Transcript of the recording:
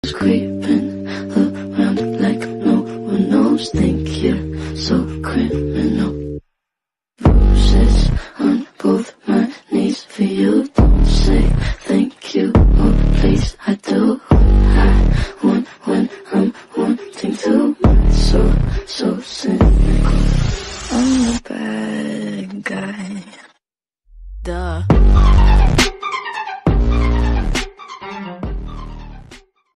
shadows creeping around like no one knows. Think you're so criminal. Bruises on both my knees for you.